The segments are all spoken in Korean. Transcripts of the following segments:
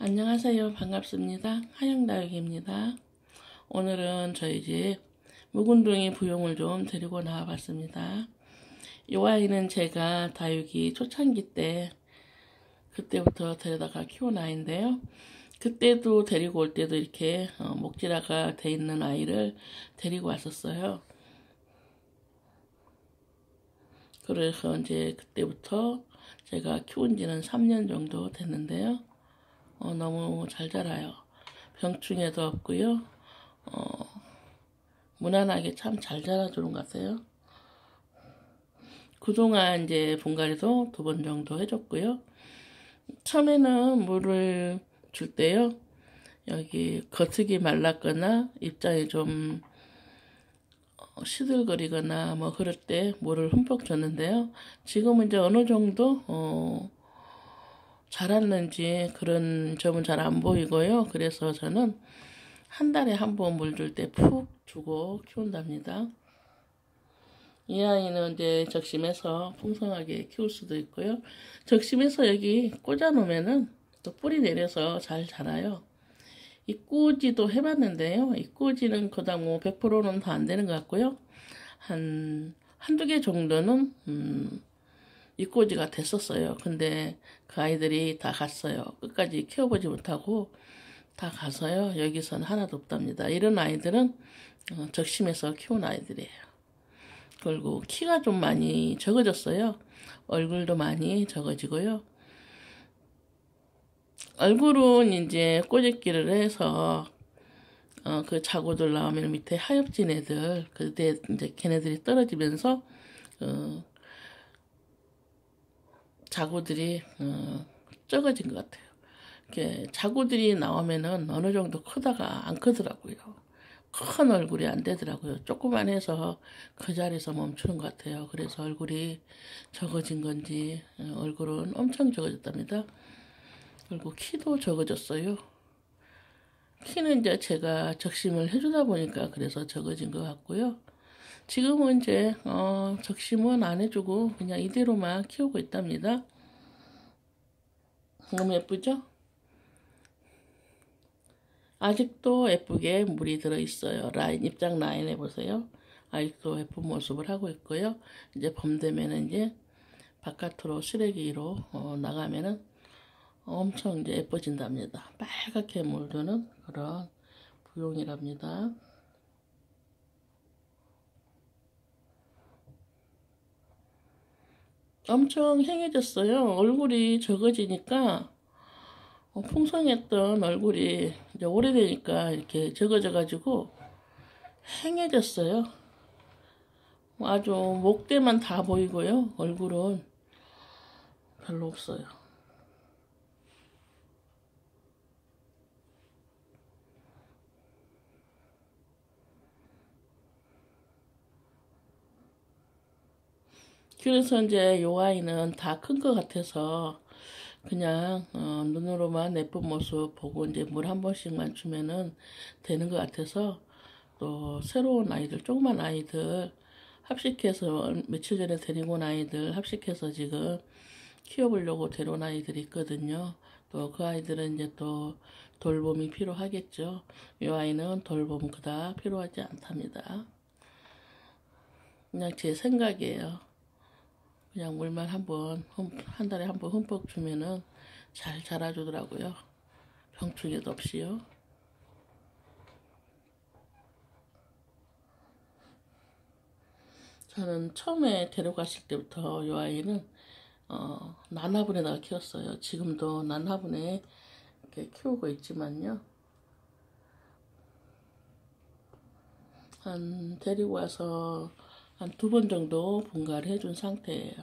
안녕하세요. 반갑습니다. 하영다육입니다. 오늘은 저희 집 묵은둥이 부용을 좀 데리고 나와봤습니다. 이 아이는 제가 다육이 초창기 때 그때부터 데려다가 키운 아이인데요. 그때도 데리고 올 때도 이렇게 목질화가 돼 있는 아이를 데리고 왔었어요. 그래서 이제 그때부터 제가 키운 지는 3년 정도 됐는데요. 너무 잘 자라요. 병충해도 없고요. 무난하게 참 잘 자라주는 것 같아요. 그동안 이제 분갈이도 2번 정도 해줬고요. 처음에는 물을 줄 때요. 여기 겉흙이 말랐거나 입장이 좀 시들거리거나 뭐 그럴 때 물을 흠뻑 줬는데요. 지금은 이제 어느 정도 자랐는지 그런 점은 잘 안 보이고요. 그래서 저는 한 달에 한 번 물 줄 때 푹 주고 키운답니다. 이 아이는 이제 적심해서 풍성하게 키울 수도 있고요. 적심해서 여기 꽂아 놓으면은 또 뿌리 내려서 잘 자라요. 이꼬지도 해봤는데요. 이꼬지는 그닥 뭐 100%는 다 안 되는 것 같고요. 한두 개 정도는 이꼬지가 됐었어요. 근데 그 아이들이 다 갔어요. 끝까지 키워보지 못하고 다 가서요. 여기선 하나도 없답니다. 이런 아이들은 적심해서 키운 아이들이에요. 그리고 키가 좀 많이 적어졌어요. 얼굴도 많이 적어지고요. 얼굴은 이제 꼬집기를 해서 그 자구들 나오면 밑에 하엽진 애들 그때 이제 걔네들이 떨어지면서 자구들이 적어진 것 같아요. 이렇게 자구들이 나오면은 어느 정도 크다가 안 크더라고요. 큰 얼굴이 안 되더라고요. 조그만 해서 그 자리에서 멈추는 것 같아요. 그래서 얼굴이 적어진 건지 얼굴은 엄청 적어졌답니다. 그리고 키도 적어졌어요. 키는 이제 제가 적심을 해주다 보니까 그래서 적어진 것 같고요. 지금은 이제 적심은 안 해주고 그냥 이대로만 키우고 있답니다. 너무 예쁘죠? 아직도 예쁘게 물이 들어있어요. 라인, 입장 라인에 보세요. 아직도 예쁜 모습을 하고 있고요. 이제 봄 되면은 이제 바깥으로 쓰레기로 나가면은 엄청 이제 예뻐진답니다. 빨갛게 물드는 그런 부용이랍니다. 엄청 행해졌어요. 얼굴이 적어지니까 풍성했던 얼굴이 이제 오래되니까 이렇게 적어져가지고 행해졌어요. 아주 목대만 다 보이고요. 얼굴은 별로 없어요. 그래서 이제 요 아이는 다 큰 것 같아서 그냥 눈으로만 예쁜 모습 보고 이제 물 한 번씩만 주면은 되는 것 같아서 또 새로운 아이들, 조그만 아이들 합식해서 며칠 전에 데리고 온 아이들 합식해서 지금 키워보려고 데려온 아이들이 있거든요. 또 그 아이들은 이제 또 돌봄이 필요하겠죠. 이 아이는 돌봄 그닥 필요하지 않답니다. 그냥 제 생각이에요. 그냥 물만 한 달에 한 번 흠뻑 주면은 잘 자라주더라고요. 병충해도 없이요. 저는 처음에 데려갔을 때부터 이 아이는 난화분에다가 키웠어요. 지금도 난화분에 이렇게 키우고 있지만요. 데리고 와서 한 2번 정도 분갈이 해준 상태예요.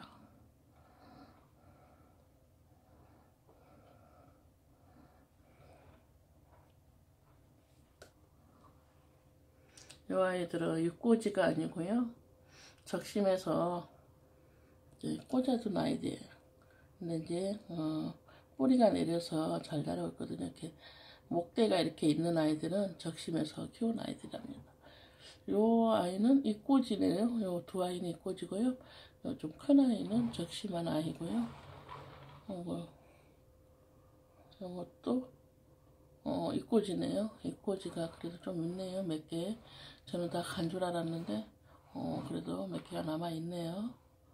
이 아이들은 육꼬지가 아니고요. 적심해서 이제 꽂아둔 아이들이에요. 근데 이제 뿌리가 내려서 잘 자라고 있거든요. 이렇게 목대가 이렇게 있는 아이들은 적심해서 키운 아이들입니다. 요 아이는 이꼬지네요. 요 2 아이는 이꼬지고요. 요 좀 큰 아이는 적심한 아이고요. 요것도 이꼬지네요. 이꼬지가 그래도 좀 있네요. 몇 개. 저는 다 간 줄 알았는데, 그래도 몇 개가 남아 있네요.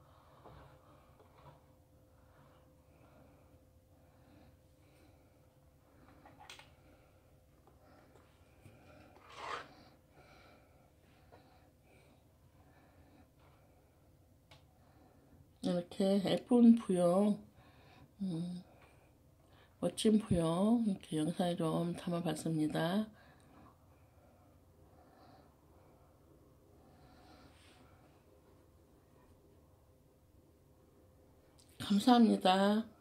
이렇게 예쁜 부영, 멋진 부영, 이렇게 영상에 좀 담아봤습니다. 감사합니다.